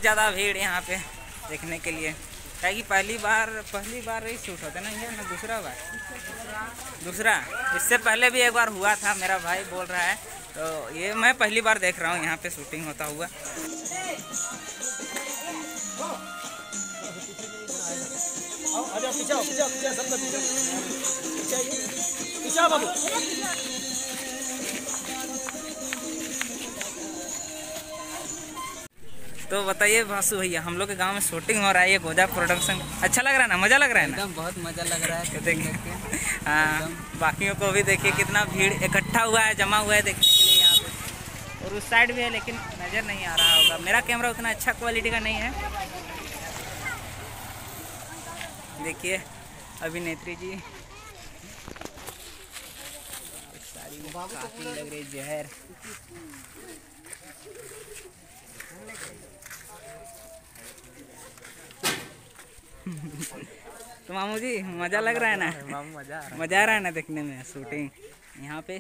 ज़्यादा भीड़ यहाँ पे देखने के लिए। क्या कि पहली बार ही शूट होता है ना, ये ना दूसरा। इससे पहले भी एक बार हुआ था, मेरा भाई बोल रहा है, तो ये मैं पहली बार देख रहा हूँ यहाँ पे शूटिंग होता हुआ। तो बताइए भासु भैया, हम लोग के गांव में शूटिंग हो रहा है, ये गोजा प्रोडक्शन, अच्छा लग रहा है ना, मज़ा लग रहा है ना? एकदम बहुत मज़ा लग रहा है। देखिए हाँ, बाकियों को भी देखिए कितना भीड़ इकट्ठा हुआ है, जमा हुआ है देखने के लिए यहाँ पे। और उस साइड भी है लेकिन नज़र नहीं आ रहा होगा, मेरा कैमरा उतना अच्छा क्वालिटी का नहीं है। देखिए अभिनेत्री जी सारी काफी लग रही जहर। तो मामू जी मज़ा लग रहा है ना? मज़ा आ रहा है ना देखने में शूटिंग यहाँ पे?